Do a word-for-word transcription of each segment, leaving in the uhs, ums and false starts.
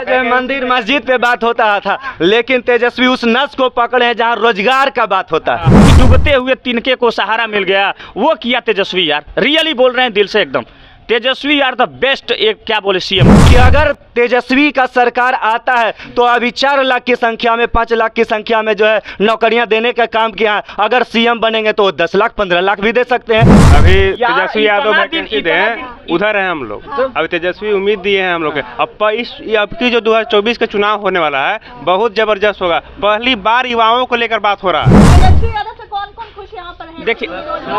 जो है मंदिर मस्जिद पे बात होता था, लेकिन तेजस्वी उस नस को पकड़े हैं जहाँ रोजगार का बात होता है। डूबते हुए तिनके को सहारा मिल गया, वो किया तेजस्वी यार, रियली बोल रहे हैं दिल से एकदम। तेजस्वी यार द बेस्ट एक क्या बोले सीएम कि अगर तेजस्वी का सरकार आता है तो अभी चार लाख की संख्या में, पाँच लाख की संख्या में जो है नौकरियां देने का काम किया है। अगर सीएम बनेंगे तो दस लाख पंद्रह लाख भी दे सकते हैं। अभी तेजस्वी यादव वैकेंसी दे उधर है हम लोग। अभी तेजस्वी उम्मीद दिए हैं हम लोग। अब इस अब की जो दो हजार चौबीस का चुनाव होने वाला है बहुत जबरदस्त होगा। पहली बार युवाओं को लेकर बात हो रहा है। कौन कौन खुश यहाँ पर है? देखिए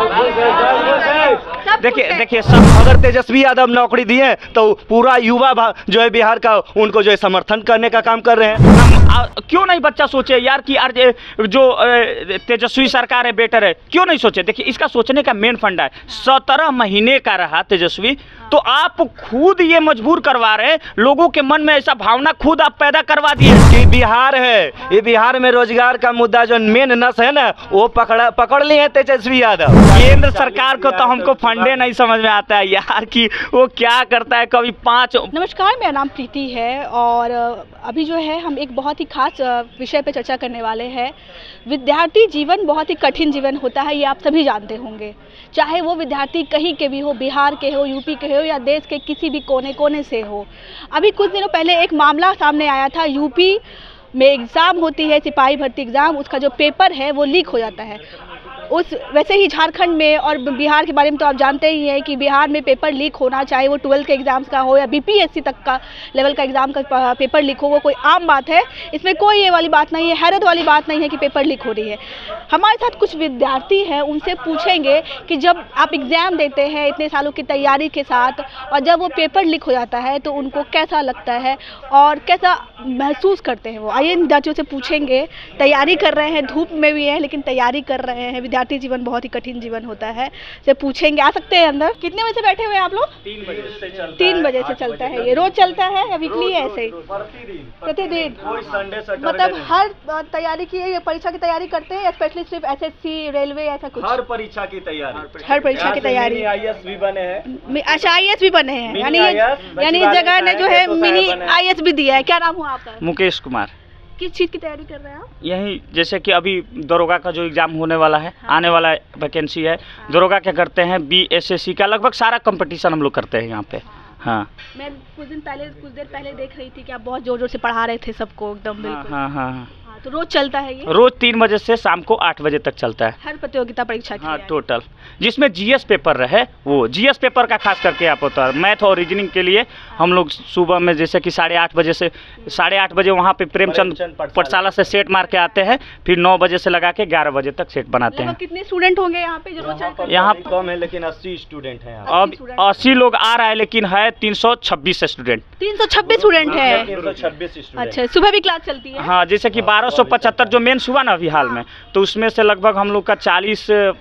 देखिए देखिए सब अगर तेजस्वी यादव नौकरी दिए तो पूरा युवा जो है बिहार का उनको जो है समर्थन करने का काम कर रहे हैं। क्यों नहीं बच्चा सोचे यार कि यार जो तेजस्वी सरकार है बेटर है, क्यों नहीं सोचे? देखिए इसका सोचने का मेन फंडा है, सत्रह महीने का रहा तेजस्वी, तो आप खुद ये मजबूर करवा रहे हैं लोगों के मन में ऐसा भावना खुद आप पैदा करवा दिए कि बिहार है, ये बिहार में रोजगार का मुद्दा जो मेन नस है ना वो पकड़ा पकड़ लिए हैं तेजस्वी यादव। केंद्र सरकार को तो हमको फंडे नहीं समझ में आता है यार कि वो क्या करता है। कभी पाँच नमस्कार, मेरा नाम प्रीति है और अभी जो है हम एक बहुत ही खास विषय पर चर्चा करने वाले हैं। विद्यार्थी जीवन बहुत ही कठिन जीवन होता है, ये आप सभी जानते होंगे। चाहे वो विद्यार्थी कहीं के भी हो, बिहार के हो, यूपी के हो या देश के किसी भी कोने कोने से हो। अभी कुछ दिनों पहले एक मामला सामने आया था, यूपी में एग्ज़ाम होती है सिपाही भर्ती एग्ज़ाम, उसका जो पेपर है वो लीक हो जाता है। उस वैसे ही झारखंड में और बिहार के बारे में तो आप जानते ही हैं कि बिहार में पेपर लीक होना, चाहे वो ट्वेल्थ के एग्ज़ाम्स का हो या बीपीएससी तक का लेवल का एग्ज़ाम का पेपर लीक हो, वो कोई आम बात है। इसमें कोई ये वाली बात नहीं है, हैरत वाली बात नहीं है कि पेपर लीक हो रही है। हमारे साथ कुछ विद्यार्थी हैं, उनसे पूछेंगे कि जब आप एग्ज़ाम देते हैं इतने सालों की तैयारी के साथ और जब वो पेपर लीक हो जाता है तो उनको कैसा लगता है और कैसा महसूस करते हैं वो। आइए विद्यार्थियों से पूछेंगे, तैयारी कर रहे हैं, धूप में भी है लेकिन तैयारी कर रहे हैं। विद्यार्थी जीवन बहुत ही कठिन जीवन होता है, से पूछेंगे। आ सकते हैं अंदर। कितने बजे से बैठे हुए हैं आप लोग? तीन बजे से चलता तीन बजे से चलता है। ये रोज चलता है या वीकली है ऐसे ही? प्रतिदिन। मतलब हर तैयारी की, परीक्षा की तैयारी करते हैं, स्पेशली सिर्फ एसएससी, रेलवे, ऐसा कुछ? हर परीक्षा की तैयारी, हर परीक्षा की तैयारी। आईएएस भी बने हैं। अच्छा, आईएएस भी बने हैं, यानी यानी इस जगह ने जो है मिनी आईएएस भी दिया है। क्या नाम हुआ आपका? मुकेश कुमार। किस चीज़ की तैयारी कर रहे हैं आप? यही जैसे कि अभी दरोगा का जो एग्ज़ाम होने वाला है, हाँ। आने वाला वैकेंसी है, हाँ। दरोगा क्या करते हैं, बी एस एस सी का लगभग सारा कंपटीशन हम लोग करते हैं यहाँ पे। हाँ, हाँ। मैं कुछ दिन पहले कुछ देर पहले देख रही थी कि आप बहुत जोर जोर से पढ़ा रहे थे सबको एकदम। बिल्कुल। हाँ हाँ हाँ। तो रोज चलता है ये? रोज तीन बजे से शाम को आठ बजे तक चलता है। हर प्रतियोगिता परीक्षा की? हाँ, टोटल। जिसमें जीएस पेपर रहे वो जीएस पेपर का खास करके आप होता है। मैथ और रीजनिंग के लिए हम लोग सुबह में जैसे कि साढ़े आठ बजे से साढ़े आठ बजे वहाँ पे प्रेमचंद पाठशाला से सेट मार के आते हैं, फिर नौ बजे से लगा के ग्यारह बजे तक सेट बनाते हैं। कितने स्टूडेंट होंगे यहाँ पे? यहाँ कम है लेकिन अस्सी स्टूडेंट हैं। अब अस्सी लोग आ रहा है लेकिन है तीन सौ छब्बीस स्टूडेंट। तीन सौ छब्बीस स्टूडेंट है। तीन सौ छब्बीस स्टूडेंट। अच्छा, सुबह भी क्लास चलती है? हाँ, जैसे कि बारह सौ पचहत्तर जो मेंस हुआ ना अभी हाल में, तो उसमें से लगभग हम लोग का चालीस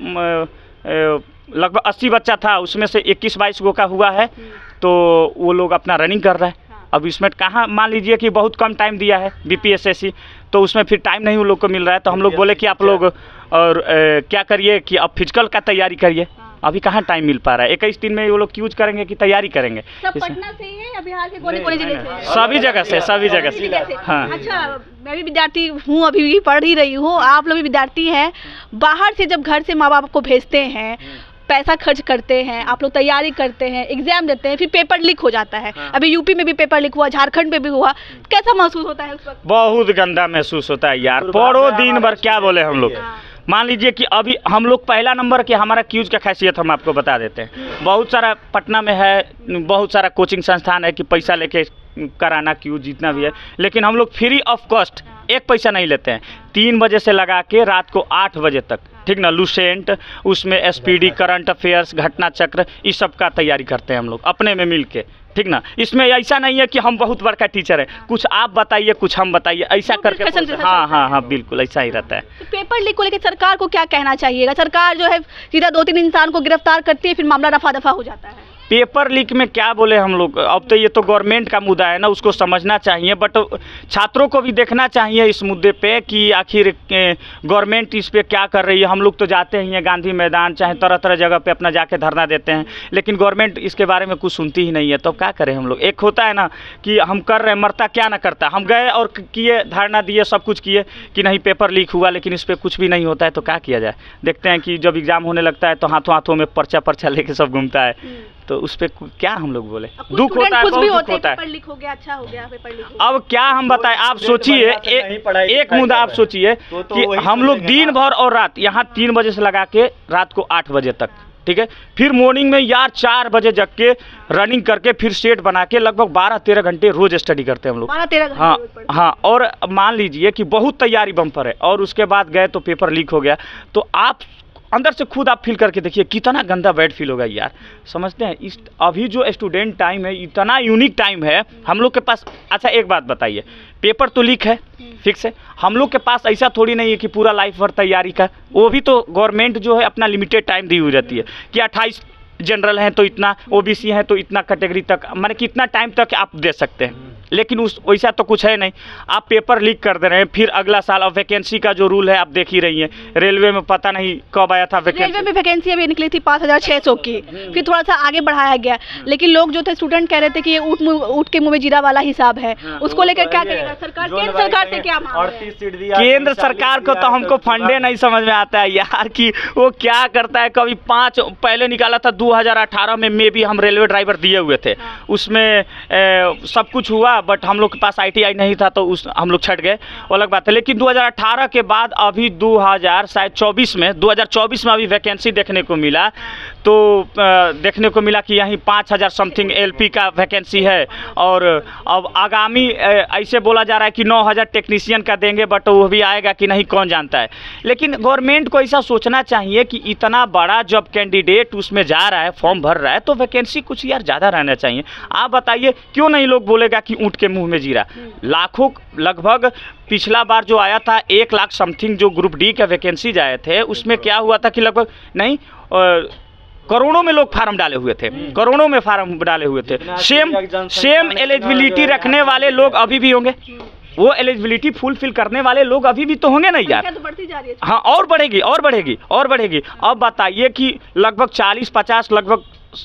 लगभग अस्सी बच्चा था, उसमें से इक्कीस बाईस गो का हुआ है, तो वो लोग अपना रनिंग कर रहे हैं। अब इसमें कहाँ, मान लीजिए कि बहुत कम टाइम दिया है बीपीएससी, तो उसमें फिर टाइम नहीं उन लोग को मिल रहा है, तो हम लोग बोले कि आप लोग और ए, क्या करिए कि अब फिजिकल का तैयारी करिए। अभी कहाँ टाइम मिल पा रहा है, इक्कीस दिन में वो लोग यूज करेंगे कि तैयारी करेंगे। सब पटना से ही है या बिहार के कोने कोने जिले से? सभी जगह से, सभी जगह से। हाँ। अच्छा, मैं भी विद्यार्थी हूँ, अभी भी पढ़ ही रही हूँ, आप लोग भी विद्यार्थी हैं। बाहर से जब घर से माँ बाप को भेजते हैं, पैसा खर्च करते हैं, आप लोग तैयारी करते हैं, एग्जाम देते हैं, फिर पेपर लीक हो जाता है। हाँ। अभी यूपी में भी पेपर लीक हुआ, झारखंड में भी हुआ, कैसा महसूस होता है उस वक्त? बहुत गंदा महसूस होता है यार, पढ़ो दिन भर, क्या बोले हम लोग। मान लीजिए कि अभी हम लोग पहला नंबर के, हमारा क्यूज का खासियत हम आपको बता देते हैं। बहुत सारा पटना में है, बहुत सारा कोचिंग संस्थान है कि पैसा लेके कराना क्यूज जितना भी है, लेकिन हम लोग फ्री ऑफ कॉस्ट एक पैसा नहीं लेते हैं। तीन बजे से लगा के रात को आठ बजे तक, ठीक ना, लूसेंट, उसमें एसपीडी, करंट अफेयर्स, घटना चक्र, इस सब का तैयारी करते हैं हम लोग अपने में मिल के, ठीक ना। इसमें ऐसा नहीं है कि हम बहुत बड़का टीचर है, कुछ आप बताइए कुछ हम बताइए, ऐसा करके। हाँ हाँ हाँ, बिल्कुल ऐसा ही रहता है। तो पेपर लीक को लेकर सरकार को क्या कहना चाहिएगा? सरकार जो है सीधा दो तीन इंसान को गिरफ्तार करती है, फिर मामला रफा दफा हो जाता है। पेपर लीक में क्या बोले हम लोग, अब तो ये तो गवर्नमेंट का मुद्दा है ना, उसको समझना चाहिए, बट छात्रों को भी देखना चाहिए इस मुद्दे पे कि आखिर गवर्नमेंट इस पे क्या कर रही है। हम लोग तो जाते ही हैं गांधी मैदान, चाहे तरह तरह जगह पे अपना जाके धरना देते हैं, लेकिन गवर्नमेंट इसके बारे में कुछ सुनती ही नहीं है। तो क्या करें हम लोग? एक होता है ना कि हम कर रहे हैं, मरता क्या ना करता, हम गए और किए, धरना दिए, सब कुछ किए कि नहीं पेपर लीक हुआ, लेकिन इस पर कुछ भी नहीं होता है, तो क्या किया जाए? देखते हैं कि जब एग्ज़ाम होने लगता है तो हाथों हाथों में पर्चा पर्चा लेके सब घूमता है, तो उस पर क्या हम लोग बोले? दुख होता है, बहुत दुख होता है। पेपर लीक हो गया, अच्छा हो गया, पेपर लीक हो गया। अब क्या हम बताएं, आप सोचिए, एक मुद्दा आप सोचिए कि हम लोग दिन भर और रात यहाँ तीन बजे से लगा के रात को आठ बजे तक, ठीक है, फिर मॉर्निंग में यार चार बजे जग के रनिंग करके फिर सेट बना के लगभग बारह तेरह घंटे रोज स्टडी करते हैं हम लोग, बारह तेरह घंटे हाँ रोज पढ़ते हैं। हाँ। और मान लीजिए कि बहुत तैयारी बम पर है और उसके बाद गए तो पेपर लीक हो गया, तो आप अंदर से खुद आप फील करके देखिए कितना गंदा बैड फील होगा यार, समझते हैं? इस अभी जो स्टूडेंट टाइम है इतना यूनिक टाइम है हम लोग के पास। अच्छा एक बात बताइए, पेपर तो लीक है, फिक्स है, हम लोग के पास ऐसा थोड़ी नहीं है कि पूरा लाइफ भर तैयारी का, वो भी तो गवर्नमेंट जो है अपना लिमिटेड टाइम दी हुई रहती है कि अट्ठाईस जनरल हैं तो इतना, ओबीसी हैं तो इतना कैटेगरी तक, माने कितना टाइम तक आप दे सकते हैं, लेकिन उस वैसा तो कुछ है नहीं। आप पेपर लीक कर दे रहे हैं, फिर अगला साल अब वैकेंसी का जो रूल है आप देख ही रही हैं, रेलवे में पता नहीं कब आया था वैकेंसी, रेलवे में वैकेंसी अभी निकली थी पाँच हज़ार छः सौ की, फिर थोड़ा सा आगे बढ़ाया गया, लेकिन लोग जो थे स्टूडेंट कह रहे थे कि ये ऊँट ऊँट के मुँह में जीरा वाला हिसाब है, उसको लेकर क्या करेगा सरकार? केंद्र सरकार से क्या मांग रहे हैं? केंद्र सरकार को तो हमको फंडे नहीं समझ में आता है यार कि वो क्या करता है। कभी पाँच पहले निकाला था दो हज़ार अठारह में, मे भी हम रेलवे ड्राइवर दिए हुए थे, उसमें ए, सब कुछ हुआ, बट हम लोग के पास आई टी आई नहीं था तो उस हम लोग छट गए, वो अलग बात है। लेकिन दो हज़ार अठारह के बाद अभी दो हज़ार शायद चौबीस में दो हज़ार चौबीस में अभी वैकेंसी देखने को मिला, तो आ, देखने को मिला कि यहीं पाँच हज़ार समथिंग एल पी का वैकेंसी है, और अब आगामी ऐसे बोला जा रहा है कि नौ हज़ार टेक्नीशियन का देंगे, बट वो भी आएगा कि नहीं कौन जानता है। लेकिन गवर्नमेंट को ऐसा सोचना चाहिए कि इतना बड़ा जब कैंडिडेट उसमें जा रहा है, फॉर्म भर रहा है, तो वैकेंसी कुछ यार ज़्यादा रहना चाहिए। आप बताइए क्यों नहीं लोग बोलेगा कि ऊँट के मुँह में जीरा? लाखों, लगभग पिछला बार जो आया था एक लाख समथिंग जो ग्रुप डी के वैकेंसीज आए थे, उसमें क्या हुआ था कि लगभग नहीं करोड़ों में लोग फार्म डाले हुए थे, करोड़ों में फार्म डाले हुए थे। सेम सेम एलिजिबिलिटी रखने वाले लोग अभी भी होंगे, वो एलिजिबिलिटी फुलफिल करने वाले लोग अभी भी तो होंगे नहीं यार? तो बढ़ती जा रही है। हाँ, और बढ़ेगी और बढ़ेगी और बढ़ेगी। अब बताइए कि लगभग चालीस पचास लगभग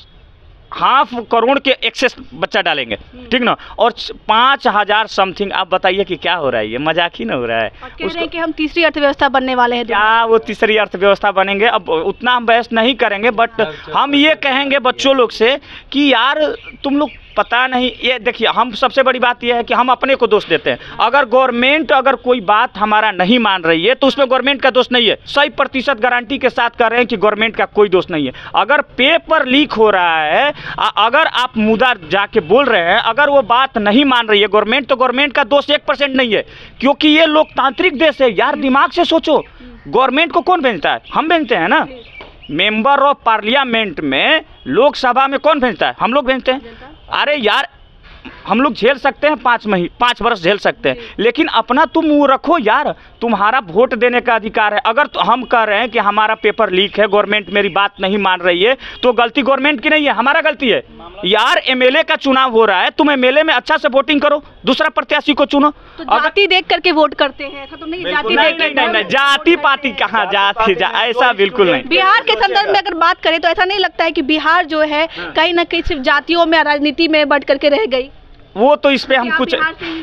हाफ करोड़ के एक्सेस बच्चा डालेंगे, ठीक ना, और पाँच हजार समथिंग। आप बताइए कि क्या हो रहा है? ये मजाक ही ना हो रहा है? कह रहे हैं कि हम तीसरी अर्थव्यवस्था बनने वाले हैं। क्या वो तीसरी अर्थव्यवस्था बनेंगे? अब उतना हम बहस नहीं करेंगे, बट हम ये कहेंगे बच्चों लोग से कि यार तुम लोग पता नहीं, ये देखिए हम सबसे बड़ी बात ये है कि हम अपने को दोष देते हैं। अगर गवर्नमेंट अगर कोई बात हमारा नहीं मान रही है तो उसमें गवर्नमेंट का दोष नहीं है, सही प्रतिशत गारंटी के साथ कर रहे हैं कि गवर्नमेंट का कोई दोष नहीं है। अगर पेपर लीक हो रहा है, अगर आप मुद्दा जाके बोल रहे हैं, अगर वो बात नहीं मान रही है गवर्नमेंट, तो गवर्नमेंट का दोष एक परसेंट नहीं है, क्योंकि ये लोकतांत्रिक देश है यार। दिमाग से सोचो, गवर्नमेंट को कौन भेजता है? हम भेजते हैं ना। मेंबर ऑफ पार्लियामेंट में, लोकसभा में कौन भेजता है? हम लोग भेजते हैं। अरे यार हम लोग झेल सकते हैं पाँच महीने पाँच वर्ष झेल सकते हैं, लेकिन अपना तुम वो रखो यार, तुम्हारा वोट देने का अधिकार है। अगर तो हम कह रहे हैं कि हमारा पेपर लीक है, गवर्नमेंट मेरी बात नहीं मान रही है, तो गलती गवर्नमेंट की नहीं है, हमारा गलती है यार। एमएलए का चुनाव हो रहा है, तुम एमएलए में अच्छा से वोटिंग करो, दूसरा प्रत्याशी को चुनो। तो जाति देख करके वोट करते हैं, ऐसा तो नहीं? जाति नहीं नहीं नहीं नहीं, जाति पाति कहाँ जाति जा, ऐसा बिल्कुल नहीं। बिहार के संदर्भ में अगर बात करें तो ऐसा नहीं लगता है कि बिहार जो है कहीं ना कहीं सिर्फ जातियों में, राजनीति में बढ़ करके रह गई? वो तो इस पे हम कुछ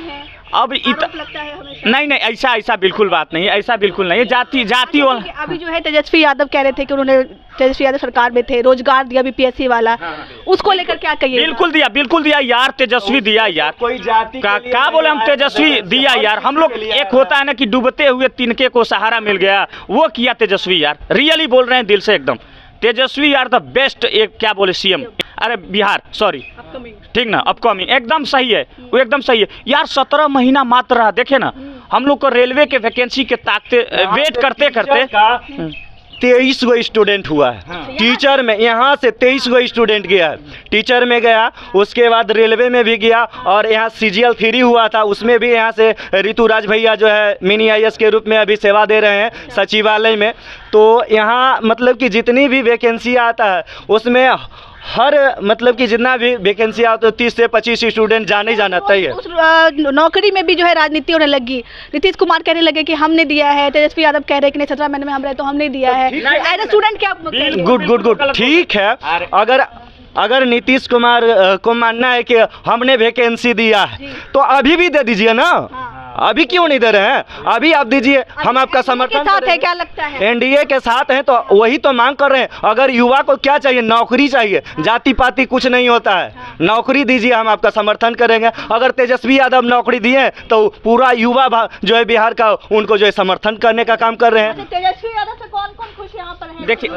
अब इत... लगता है हमेशा। नहीं नहीं, ऐसा ऐसा बिल्कुल बात नहीं है, ऐसा बिल्कुल नहीं है। जाति जाति वाला अभी जो है तेजस्वी यादव कह रहे थे कि उन्होंने, तेजस्वी यादव सरकार में थे, रोजगार दिया बीपीएससी वाला, उसको लेकर क्या कहिए? बिल्कुल दिया, बिल्कुल दिया यार, तेजस्वी दिया यार। कोई जाति का क्या बोले हम? तेजस्वी दिया यार। हम लोग एक होता है ना कि डूबते हुए तिनके को सहारा मिल गया, वो किया तेजस्वी यार। रियली बोल रहे हैं दिल से एकदम। तेजस्वी यार द बेस्ट, एक क्या बोले सीएम, अरे बिहार, सॉरी, ठीक ना, अपकमिंग, एकदम सही है, वो एकदम सही है यार। सत्रह महीना मात्र रहा, देखे ना हम लोग को रेलवे के वैकेंसी के ताकते वेट करते करते तेईस गो स्टूडेंट हुआ है। हाँ। टीचर में यहाँ से तेईस गो स्टूडेंट गया है, टीचर में गया, उसके बाद रेलवे में भी गया, और यहाँ सीजीएल थ्री हुआ था, उसमें भी यहाँ से ऋतुराज भैया जो है मिनी आईएएस के रूप में अभी सेवा दे रहे हैं सचिवालय में। तो यहाँ मतलब कि जितनी भी वैकेंसी आता है उसमें हर मतलब कि जितना भी वैकेंसी आता है तीस से पच्चीस स्टूडेंट जाने ही जाना तय है। उस अ, नौकरी में भी जो है राजनीति होने लगी। नीतीश कुमार कहने लगे कि हमने दिया है, तेजस्वी यादव कह रहे हैं कि नहीं सत्रह महीने में हम रहे तो हमने दिया है। एज ए स्टूडेंट क्या कहेंगे? गुड गुड गुड ठीक है। अगर अगर नीतीश कुमार अ, को मानना है कि हमने वैकेंसी दिया है तो अभी भी दे दीजिए ना। अभी क्यों नहीं दे रहे हैं? अभी आप दीजिए, हम आपका समर्थन साथ है। क्या लगता है? एनडीए के साथ हैं तो वही तो मांग कर रहे हैं। अगर युवा को क्या चाहिए? नौकरी चाहिए। जाति पाति कुछ नहीं होता है, नौकरी दीजिए, हम आपका समर्थन करेंगे। अगर तेजस्वी यादव नौकरी दिए तो पूरा युवा जो है बिहार का उनको जो है समर्थन करने का काम कर रहे हैं। तेजस्वी यादव से कौन कौन खुश यहाँ पर है? देखिए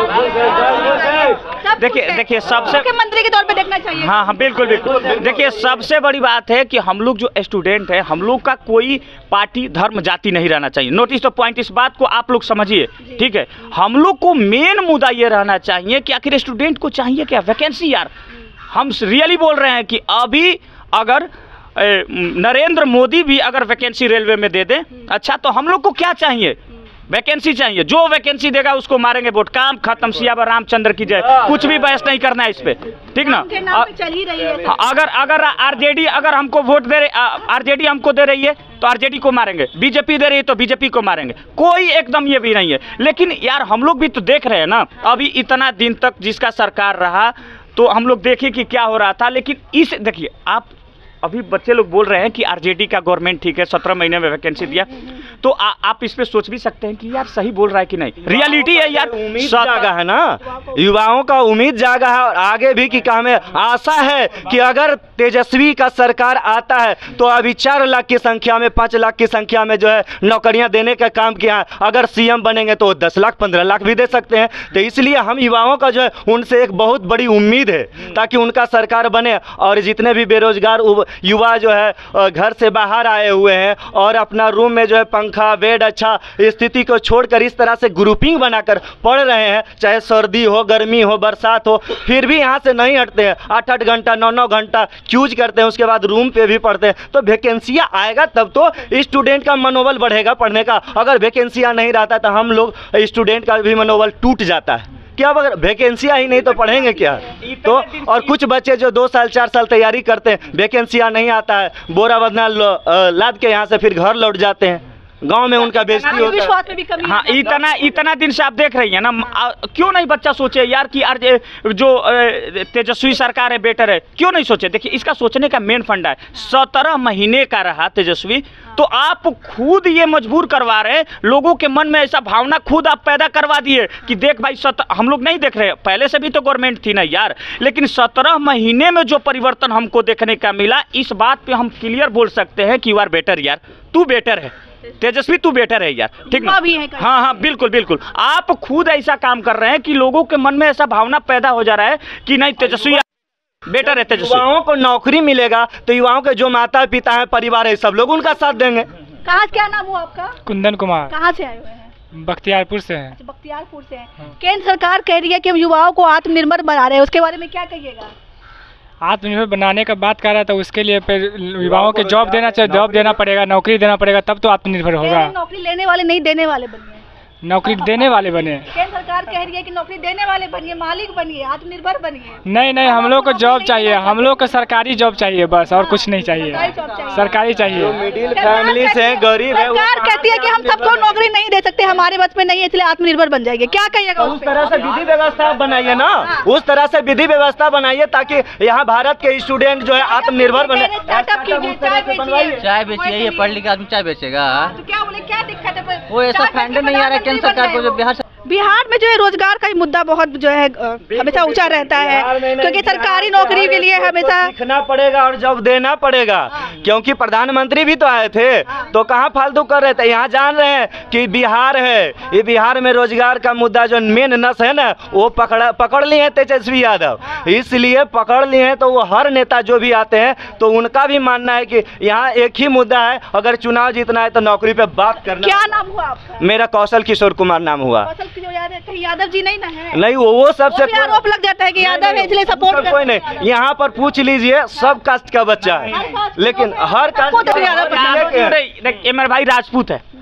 देखिए देखिए सबसे मुख्यमंत्री के तौर पे देखना चाहिए। हाँ हाँ बिल्कुल बिल्कुल। देखिए सबसे बड़ी बात है कि हम लोग जो स्टूडेंट हैं, हम लोग का कोई पार्टी धर्म जाति नहीं रहना चाहिए। नोटिस तो पॉइंट, इस बात को आप लोग समझिए, ठीक है। हम लोग को मेन मुद्दा ये रहना चाहिए कि आखिर स्टूडेंट को चाहिए क्या? वैकेंसी यार। हम रियली बोल रहे हैं कि अभी अगर ए, नरेंद्र मोदी भी अगर वैकेंसी रेलवे में दे दें, अच्छा तो हम लोग को क्या चाहिए? वैकेंसी चाहिए। जो वैकेंसी देगा उसको मारेंगे वोट। काम खत्म। सियावर रामचंद्र की जय। कुछ भी बहस नहीं करना है इस पे, ठीक ना। चल ही रही है। अगर अगर आरजेडी अगर हमको वोट दे रही, आरजेडी हमको दे रही है तो आरजेडी को मारेंगे, बीजेपी दे रही है तो बीजेपी को मारेंगे। कोई एकदम ये भी नहीं है। लेकिन यार हम लोग भी तो देख रहे हैं ना, अभी इतना दिन तक जिसका सरकार रहा तो हम लोग देखे कि क्या हो रहा था। लेकिन इस देखिए, आप अभी बच्चे लोग बोल रहे हैं कि आरजेडी का गवर्नमेंट ठीक है, सत्रह महीने में वैकेंसी दिया, तो आ, आप इस पे सोच भी सकते हैं कि यार सही बोल रहा है कि नहीं। रियलिटी है यार, उम्मीद जागा है ना, युवाओं का उम्मीद जागा है। और आगे भी कि हमें आशा है कि अगर तेजस्वी का सरकार आता है तो अभी चार लाख की संख्या में, पाँच लाख की संख्या में जो है नौकरियां देने का काम किया है। अगर सीएम बनेंगे तो दस लाख पंद्रह लाख भी दे सकते हैं। तो इसलिए हम युवाओं का जो है उनसे एक बहुत बड़ी उम्मीद है ताकि उनका सरकार बने। और जितने भी बेरोजगार युवा जो है घर से बाहर आए हुए हैं और अपना रूम में जो है पंखा बेड अच्छा स्थिति को छोड़कर इस तरह से ग्रुपिंग बनाकर पढ़ रहे हैं, चाहे सर्दी हो गर्मी हो बरसात हो, फिर भी यहाँ से नहीं हटते हैं। आठ आठ घंटा नौ नौ घंटा क्यूज करते हैं, उसके बाद रूम पे भी पढ़ते हैं। तो वैकेंसियाँ आएगा तब तो स्टूडेंट का मनोबल बढ़ेगा पढ़ने का। अगर वैकेंसियाँ नहीं रहता तो हम लोग स्टूडेंट का भी मनोबल टूट जाता है। क्या अगर वैकेंसियाँ ही नहीं तो पढ़ेंगे क्या? तो और कुछ बच्चे जो दो साल चार साल तैयारी करते हैं, वैकेंसियाँ नहीं आता है, बोरा बदना लाद के यहाँ से फिर घर लौट जाते हैं, गांव में उनका बेइज्जती होता है। हाँ, इतना इतना दिन से आप देख रही हैं ना, क्यों नहीं बच्चा सोचे यार कि यार जो तेजस्वी सरकार है बेटर है, क्यों नहीं सोचे? देखिए इसका सोचने का मेन फंडा है, सत्रह महीने का रहा तेजस्वी, तो आप खुद ये मजबूर करवा रहे हैं लोगों के मन में, ऐसा भावना खुद आप पैदा करवा दिए कि देख भाई सत हम लोग नहीं देख रहे, पहले से भी तो गवर्नमेंट थी ना यार, लेकिन सत्रह महीने में जो परिवर्तन हमको देखने का मिला, इस बात पे हम क्लियर बोल सकते हैं कि यू आर बेटर यार, तू बेटर है तेजस्वी, तू बेटर है यार, ठीक ना? हाँ हाँ बिल्कुल बिल्कुल, आप खुद ऐसा काम कर रहे हैं कि लोगों के मन में ऐसा भावना पैदा हो जा रहा है कि नहीं तेजस्वी बेटर है। तेजस्वी युवाओं को नौकरी मिलेगा तो युवाओं के जो माता पिता है, परिवार है, सब लोग उनका साथ देंगे। कहाँ, क्या नाम हुआ आपका? कुंदन कुमार। कहाँ से आए हुए हैं? बख्तियारपुर से हैं। बख्तियारपुर से हैं। केंद्र सरकार कह रही है कि हम युवाओं को आत्मनिर्भर बना रहे हैं, उसके बारे में क्या कहिएगा? आत्मनिर्भर बनाने का बात कर रहा था, उसके लिए फिर युवाओं के जॉब देना चाहिए, जॉब देना पड़ेगा, नौकरी देना पड़ेगा, तब तो आत्मनिर्भर होगा। नौकरी लेने वाले नहीं देने वाले बनिए, नौकरी देने वाले बने। केंद्र सरकार कह रही है कि नौकरी देने वाले बनिए, मालिक बनिए, आत्मनिर्भर बनिए। नहीं नहीं, हम लोग को जॉब चाहिए, हम लोग को सरकारी जॉब चाहिए बस, और कुछ नहीं चाहिए, सरकारी चाहिए। मिडिल फैमिली से गरीब है, सरकार कहती है कि हम सबको नौकरी नहीं दे सकते, हमारे बस में नहीं है, इसलिए आत्मनिर्भर बन जाएंगे। क्या कहिएगा? उस तरह से विधि व्यवस्था बनाइए ना, उस तरह से विधि व्यवस्था बनाइए ताकि यहाँ भारत के स्टूडेंट जो है आत्मनिर्भर बने। चाय बेचिए, ये पढ़ लिख के आदमी चाय बेचेगा? क्या बोले, क्या दिक्कत है? वो ऐसा फंड नहीं आ रहा केंद्र सरकार को जो बिहार बिहार में जो है रोजगार का ही मुद्दा बहुत जो है हमेशा ऊंचा रहता है, क्योंकि सरकारी नौकरी के लिए हमेशा सीखना पड़ेगा और जॉब देना पड़ेगा। क्योंकि प्रधानमंत्री भी तो आए थे तो कहाँ फालतू कर रहे थे। यहाँ जान रहे हैं कि बिहार है, ये बिहार में रोजगार का मुद्दा जो मेन नस है ना, वो पकड़ा पकड़ लिए हैं तेजस्वी यादव, इसलिए पकड़ लिए हैं। तो वो हर नेता जो भी आते हैं तो उनका भी मानना है कि यहाँ एक ही मुद्दा है, अगर चुनाव जीतना है तो नौकरी पे बात करना। क्या नाम हुआ आपका? मेरा कौशल किशोर कुमार नाम हुआ। यादव जी नहीं ना है? नहीं, वो वो सबसे आरोप लग जाता है कि यादव है इसलिए सपोर्ट। कोई नहीं, यहाँ पर पूछ लीजिए, सब कास्ट का बच्चा है, लेकिन हर कास्ट मेरे भाई राजपूत है,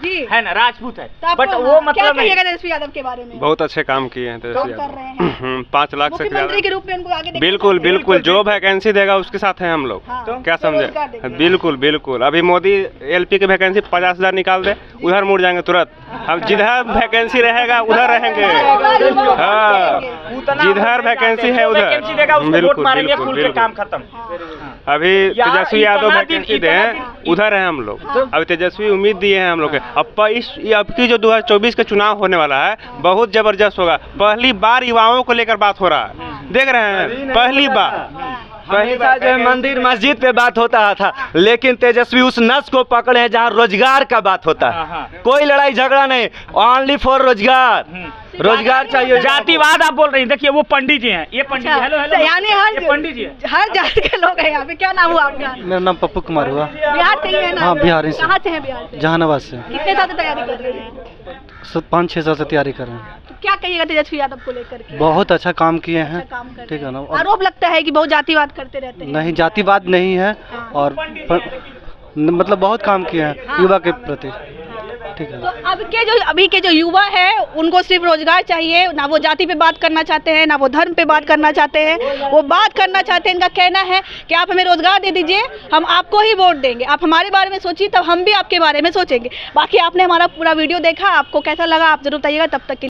जी है ना, राजपूत है, तो आप बट क्या वो मतलब नहीं। कहिएगा तेजस्वी यादव के बारे में? बहुत अच्छे काम किए हैं तेजस्वी काम कर रहे यादव। हैं। हम्म, पाँच लाख से मुख्यमंत्री के ज़्यादा। रूप में उनको आगे देखना बिल्कुल चाहते हैं। बिल्कुल, जो वैकेंसी देगा उसके साथ हैं हम लोग। हाँ, क्या तो समझे? रोजगार देंगे। बिल्कुल बिल्कुल, अभी मोदी एलपी की वैकेंसी पचास हजार निकाल दे, उधर मुड़ जाएंगे तुरंत। हम जिधर वैकेंसी रहेगा उधर रहेंगे। हाँ, जिधर वैकेंसी है उधर वैकेंसी देगा उसको वोट बिल्कुल मारेंगे, बिल्कुल पुल के बिल्कुल। काम खत्म। अभी या- तेजस्वी यादव इतना दिन- वैकेंसी इतना दें दिन- उधर है हम लोग। अभी तेजस्वी उम्मीद दिए हैं हम लोग के। अब प- इस ये अब की जो दो हज़ार चौबीस का चुनाव होने वाला है बहुत जबरदस्त होगा। पहली बार युवाओं को लेकर बात हो रहा है, देख रहे हैं, पहली बार। हमेशा जो है मंदिर मस्जिद पे बात होता था, लेकिन तेजस्वी उस नस को पकड़े हैं जहाँ रोजगार का बात होता हाँ, है। हाँ। कोई लड़ाई झगड़ा नहीं, ओनली फॉर रोजगार। रोजगार चाहिए। जातिवाद आप बोल रही हैं, देखिए वो पंडित जी हैं, ये पंडित जी, हेलो हेलो, यानी हर ये पंडित जी हैं। हर जाति के लोग हैं यहाँ पे। क्या नाम हुआ आपका? मेरा नाम पप्पू कुमार हुआ। बिहार से ही है ना? हाँ, बिहार से। कहाँ से हैं बिहार से? जहानाबाद से। कितने साल से तैयारी कर रहे हैं? सब पाँच छः साल से तैयारी कर रहे हैं। तो क्या कहिएगा तेजस्वी यादव को लेकर के? बहुत अच्छा काम किए हैं। अच्छा काम कर ठीक है रहे ना। हैं। और आरोप लगता है कि बहुत जातिवाद करते रहते हैं। नहीं, जातिवाद नहीं है और प, मतलब बहुत काम किए हैं युवा के प्रति। ठीक है। तो अब के जो अभी के जो युवा है उनको सिर्फ रोजगार चाहिए, ना वो जाति पे बात करना चाहते हैं, ना वो धर्म पे बात करना चाहते हैं। वो बात करना चाहते हैं, इनका कहना है कि आप हमें रोजगार दे दीजिए, हम आपको ही वोट देंगे। आप हमारे बारे में सोचिए, तब हम भी आपके बारे में सोचेंगे। बाकी आपने हमारा पूरा वीडियो देखा, आपको कैसा लगा आप जरूर बताइएगा। तब तक के